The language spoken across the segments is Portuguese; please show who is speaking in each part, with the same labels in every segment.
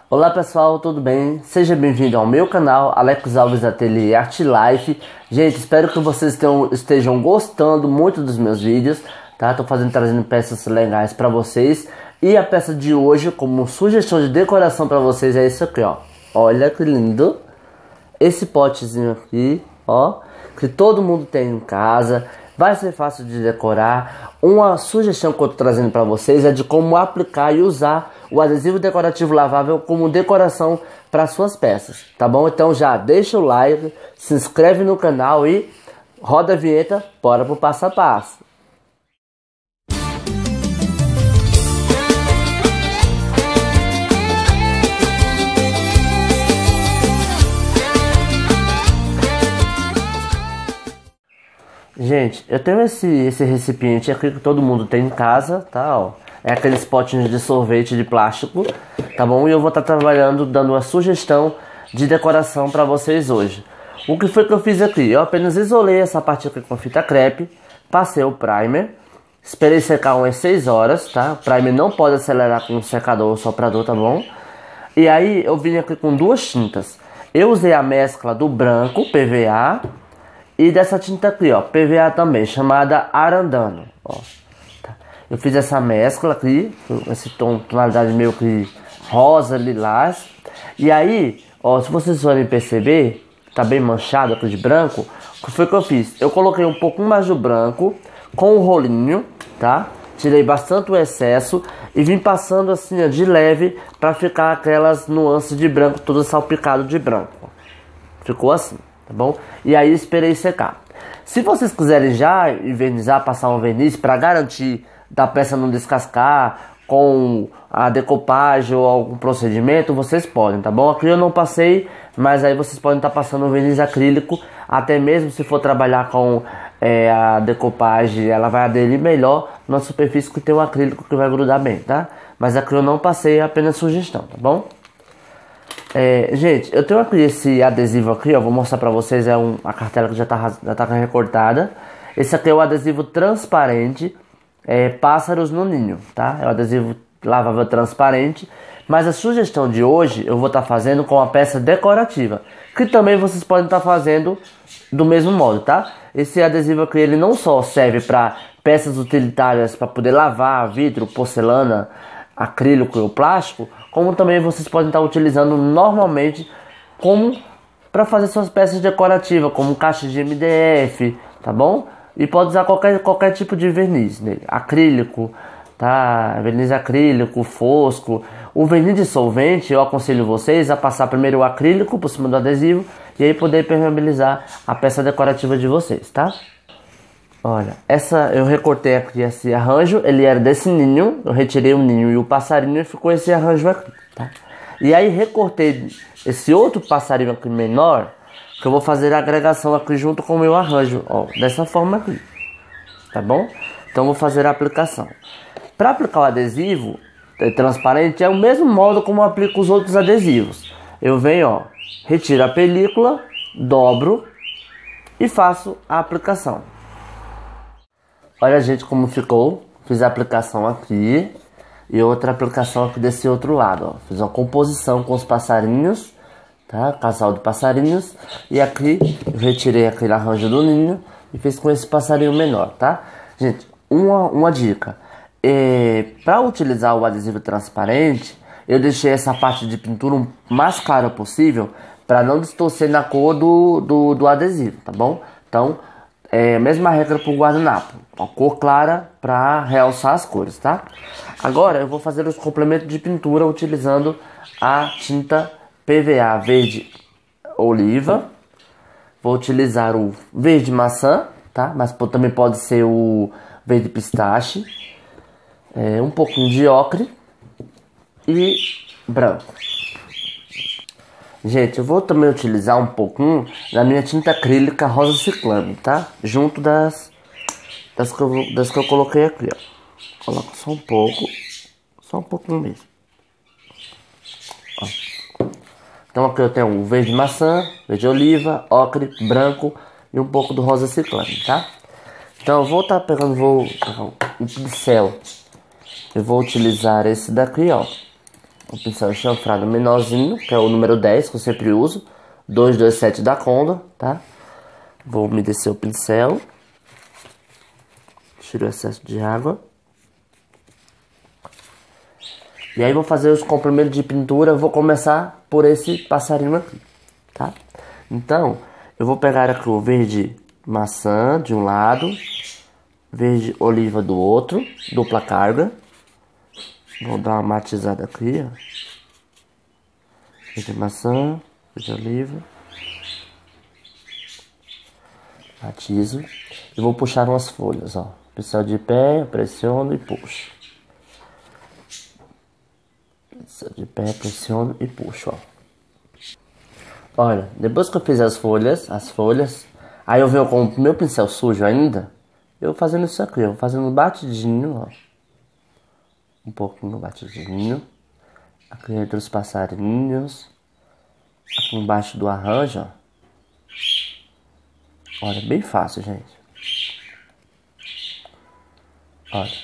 Speaker 1: Olá pessoal, tudo bem? Seja bem-vindo ao meu canal, Alex Alves Ateliê Art Life. Gente, espero que vocês estejam gostando muito dos meus vídeos, tá? Tô trazendo peças legais para vocês. E a peça de hoje, como sugestão de decoração para vocês, é isso aqui, ó. Olha que lindo! Esse potezinho aqui, ó, que todo mundo tem em casa. Vai ser fácil de decorar. Uma sugestão que eu tô trazendo para vocês é de como aplicar e usar o adesivo decorativo lavável como decoração para suas peças, tá bom? Então já deixa o like, se inscreve no canal e roda a vinheta, bora pro passo a passo. Gente, eu tenho esse recipiente aqui que todo mundo tem em casa, tá? Ó, é aqueles potinhos de sorvete de plástico, tá bom? E eu vou estar trabalhando, dando uma sugestão de decoração para vocês hoje. O que foi que eu fiz aqui? Eu apenas isolei essa parte aqui com fita crepe, passei o primer, esperei secar umas 6 horas, tá? O primer não pode acelerar com um secador ou soprador, tá bom? E aí eu vim aqui com duas tintas. Eu usei a mescla do branco, PVA, e dessa tinta aqui, ó, PVA também, chamada Arandano, ó. Tá. Eu fiz essa mescla aqui, esse tonalidade meio que rosa, lilás. E aí, ó, se vocês forem perceber, tá bem manchado aqui de branco. O que foi que eu fiz? Eu coloquei um pouco mais do branco com o rolinho, tá? Tirei bastante o excesso e vim passando assim, ó, de leve, para ficar aquelas nuances de branco, todo salpicado de branco. Ficou assim. Tá bom? E aí esperei secar. Se vocês quiserem já envernizar, passar um verniz para garantir da peça não descascar com a decopagem ou algum procedimento, vocês podem, tá bom? Aqui eu não passei, mas aí vocês podem estar passando um verniz acrílico, até mesmo se for trabalhar com a decopagem, ela vai aderir melhor na superfície que tem o acrílico que vai grudar bem, tá? Mas aqui eu não passei, é apenas sugestão, tá bom? Gente, eu tenho aqui esse adesivo aqui, ó, vou mostrar pra vocês, a cartela que já tá recortada. Esse aqui é o adesivo transparente, Pássaros no Ninho, tá? É o adesivo lavável transparente, mas a sugestão de hoje eu vou estar fazendo com a peça decorativa, que também vocês podem estar fazendo do mesmo modo, tá? Esse adesivo aqui, ele não só serve para peças utilitárias para poder lavar vidro, porcelana, acrílico ou plástico, como também vocês podem estar utilizando normalmente como para fazer suas peças decorativas, como caixas de MDF, tá bom? E pode usar qualquer tipo de verniz nele, acrílico, tá? Verniz acrílico, fosco. O verniz dissolvente, eu aconselho vocês a passar primeiro o acrílico por cima do adesivo e aí poder impermeabilizar a peça decorativa de vocês, tá? Olha, eu recortei aqui esse arranjo, ele era desse ninho, eu retirei o ninho e o passarinho e ficou esse arranjo aqui, tá? E aí recortei esse outro passarinho aqui menor, que eu vou fazer a agregação aqui junto com o meu arranjo, ó, dessa forma aqui, tá bom? Então vou fazer a aplicação. Para aplicar o adesivo transparente é o mesmo modo como eu aplico os outros adesivos. Eu venho, ó, retiro a película, dobro e faço a aplicação. Olha, gente, como ficou. Fiz a aplicação aqui e outra aplicação aqui desse outro lado, ó. Fiz uma composição com os passarinhos, tá? Casal de passarinhos. E aqui eu retirei aquele arranjo do ninho e fiz com esse passarinho menor, tá? Gente, uma dica. Para utilizar o adesivo transparente, eu deixei essa parte de pintura o mais clara possível para não distorcer na cor do adesivo, tá bom? Então, mesma regra para o guardanapo, uma cor clara para realçar as cores, tá? Agora eu vou fazer os complementos de pintura utilizando a tinta PVA verde oliva. Vou utilizar o verde maçã, tá? Mas também pode ser o verde pistache, um pouquinho de ocre e branco. Gente, eu vou também utilizar um pouquinho da minha tinta acrílica rosa ciclame, tá? Junto das que eu coloquei aqui, ó. Coloco só um pouquinho mesmo. Ó. Então aqui eu tenho o verde maçã, verde oliva, ocre, branco e um pouco do rosa ciclame, tá? Então eu vou estar pegando, um pincel. Eu vou utilizar esse daqui, ó. O pincel chanfrado menorzinho, que é o número 10, que eu sempre uso. 227 da Condor, tá? Vou umedecer o pincel. Tiro o excesso de água. E aí vou fazer os comprimentos de pintura. Vou começar por esse passarinho aqui, tá? Então, eu vou pegar aqui o verde maçã de um lado, verde oliva do outro, dupla carga. Vou dar uma matizada aqui, ó. Verde maçã, verde oliva. Matizo. E vou puxar umas folhas, ó. Pincel de pé, pressiono e puxo. Pincel de pé, pressiono e puxo, ó. Olha, depois que eu fiz as folhas, aí eu venho com o meu pincel sujo ainda, eu vou fazendo isso aqui, eu vou fazendo batidinho, ó. Um pouquinho batidinho. Aqui entre os passarinhos. Aqui embaixo do arranjo, ó. Olha, bem fácil, gente. Olha.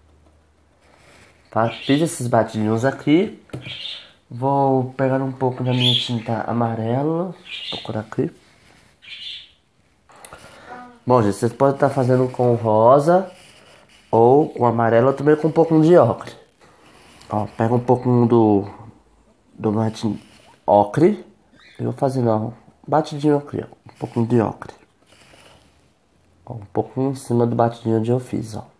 Speaker 1: Fiz esses batidinhos aqui. Vou pegar um pouco da minha tinta amarela. Procurar aqui. Bom, gente, vocês podem estar fazendo com rosa ou com amarelo, ou também com um pouquinho de ocre. Ó, pega um pouquinho do batim ocre. Eu vou fazendo, ó, batidinho aqui, ó. Um pouquinho de ocre. Ó, um pouquinho em cima do batidinho onde eu fiz, ó.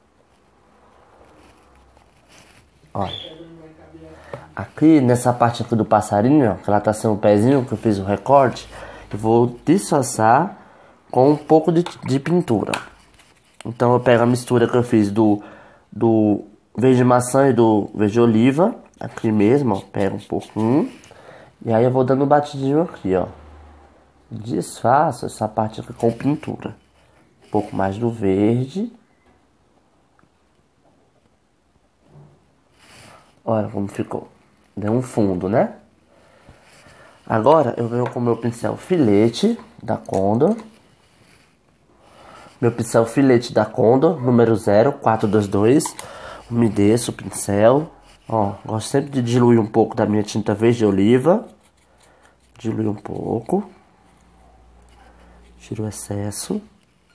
Speaker 1: Olha. Aqui nessa parte aqui do passarinho, ó, que ela tá sem um pezinho, que eu fiz o recorte, eu vou disfarçar com um pouco de pintura. Então eu pego a mistura que eu fiz do verde maçã e do verde oliva, aqui mesmo, ó, pego um pouquinho, e aí eu vou dando um batidinho aqui, ó. Disfarço essa parte aqui com pintura. Um pouco mais do verde. Olha como ficou. Deu um fundo, né? Agora eu venho com o meu pincel filete da Condor. Meu pincel filete da Condor, número 0422. Umedeço o pincel. Ó, gosto sempre de diluir um pouco da minha tinta verde oliva. Diluir um pouco. Tiro o excesso.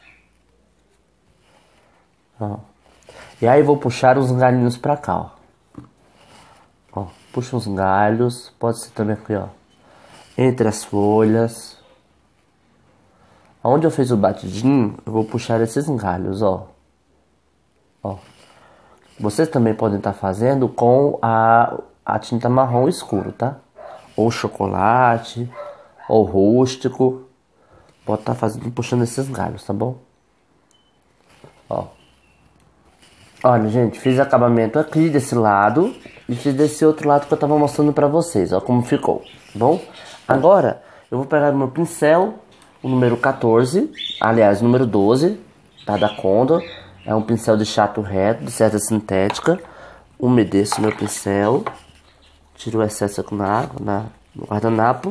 Speaker 1: Ó. E aí vou puxar os galinhos pra cá, ó. Ó, puxa os galhos, pode ser também aqui, ó, entre as folhas. Onde eu fiz o batidinho, eu vou puxar esses galhos, ó. Ó. Vocês também podem estar fazendo com a tinta marrom escuro, tá? Ou chocolate, ou rústico. Pode estar fazendo, puxando esses galhos, tá bom? Ó. Olha, gente, fiz acabamento aqui desse lado e fiz desse outro lado que eu tava mostrando pra vocês, ó, como ficou, tá bom? Agora, eu vou pegar o meu pincel, o número 14, aliás, o número 12, tá, da Condor. É um pincel de chato reto, de cerda sintética. Umedeço meu pincel, tiro o excesso aqui na água, no guardanapo.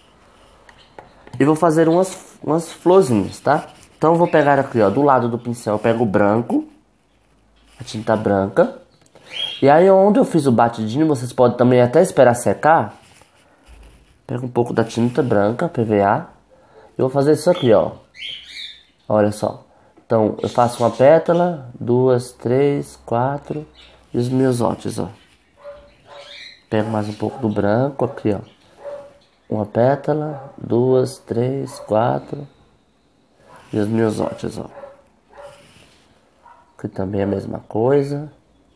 Speaker 1: E vou fazer umas florzinhas, tá? Então eu vou pegar aqui, ó, do lado do pincel, eu pego o branco, a tinta branca. E aí onde eu fiz o batidinho, vocês podem também até esperar secar. Pega um pouco da tinta branca, PVA. E vou fazer isso aqui, ó. Olha só. Então eu faço uma pétala, 2, 3, 4 e os meus ótios, ó. Pego mais um pouco do branco aqui, ó. Uma pétala, 2, 3, 4 e os meus ótios, ó. Aqui também é a mesma coisa.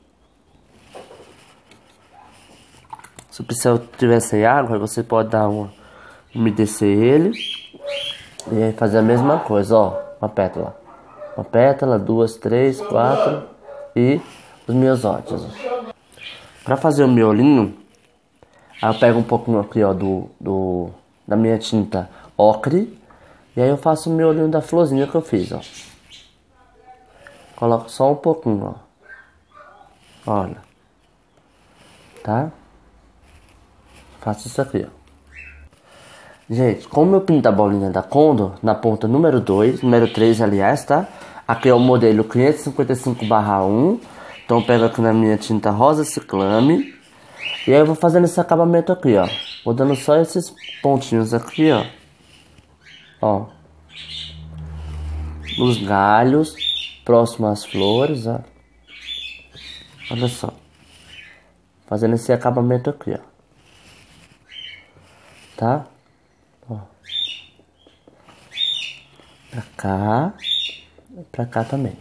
Speaker 1: Se o pincel tiver sem água, você pode dar umedecer ele e aí fazer a mesma coisa, ó. Uma pétala, 2, 3, 4 e os meus ótios. Para fazer o miolinho, aí eu pego um pouquinho aqui, ó, da minha tinta ocre e aí eu faço o miolinho da florzinha que eu fiz, ó. Coloco só um pouquinho, ó. Olha. Tá? Faço isso aqui, ó. Gente, como eu pinto a bolinha da Condor na ponta número 2, número 3, aliás, tá? Aqui é o modelo 555/1. Então eu pego aqui na minha tinta rosa ciclame E aí eu vou fazendo esse acabamento aqui, ó. Vou dando só esses pontinhos aqui, ó. Ó. Nos galhos, próximo às flores, ó. Olha só. Fazendo esse acabamento aqui, ó. Tá? Ó. Pra cá também.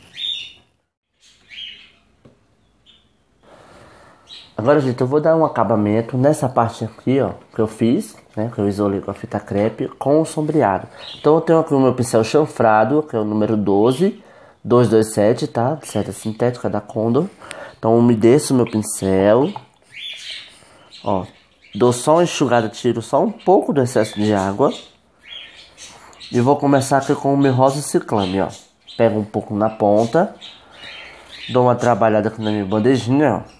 Speaker 1: Agora, gente, eu vou dar um acabamento nessa parte aqui, ó, que eu fiz, né, que eu isolei com a fita crepe, com o sombreado. Então eu tenho aqui o meu pincel chanfrado, que é o número 227, tá, de cera sintética da Condor. Então eu umedeço o meu pincel, ó, dou só uma enxugada, tiro só um pouco do excesso de água. E vou começar aqui com o meu rosa ciclame, ó. Pego um pouco na ponta, dou uma trabalhada aqui na minha bandejinha, ó.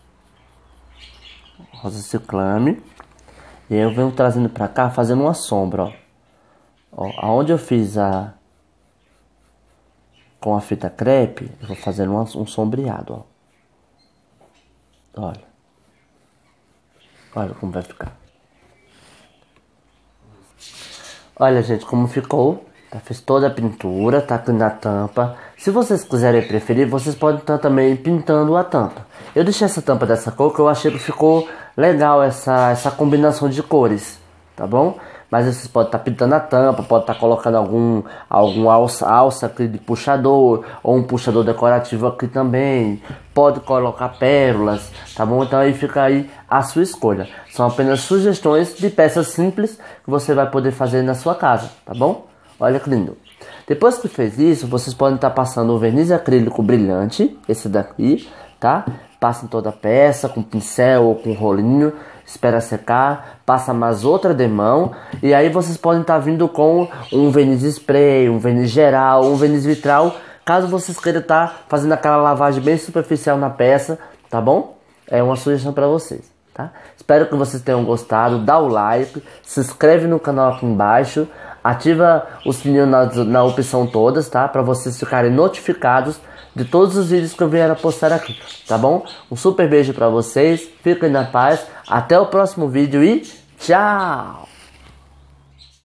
Speaker 1: Rosa ciclame. E aí eu venho trazendo pra cá, fazendo uma sombra, ó. Ó, aonde eu fiz com a fita crepe, eu vou fazendo um sombreado, ó. Olha. Olha como vai ficar. Olha, gente, como ficou. Tá, fiz toda a pintura, tá aqui na tampa. Se vocês quiserem preferir, vocês podem estar também pintando a tampa. Eu deixei essa tampa dessa cor que eu achei que ficou legal essa combinação de cores, tá bom? Mas vocês podem estar pintando a tampa, pode estar colocando algum alça aqui de puxador, ou um puxador decorativo aqui também. Pode colocar pérolas, tá bom? Então aí fica aí a sua escolha. São apenas sugestões de peças simples que você vai poder fazer na sua casa, tá bom? Olha que lindo. Depois que fez isso, vocês podem estar passando o verniz acrílico brilhante, esse daqui, tá? Passa em toda a peça, com pincel ou com rolinho, espera secar, passa mais outra demão, e aí vocês podem estar vindo com um verniz spray, um verniz geral, um verniz vitral, caso vocês queiram estar fazendo aquela lavagem bem superficial na peça, tá bom? É uma sugestão para vocês, tá? Espero que vocês tenham gostado, dá o like, se inscreve no canal aqui embaixo, ativa o sininho na opção todas, tá? Para vocês ficarem notificados de todos os vídeos que eu vier a postar aqui, tá bom? Um super beijo para vocês, fiquem na paz, até o próximo vídeo e tchau!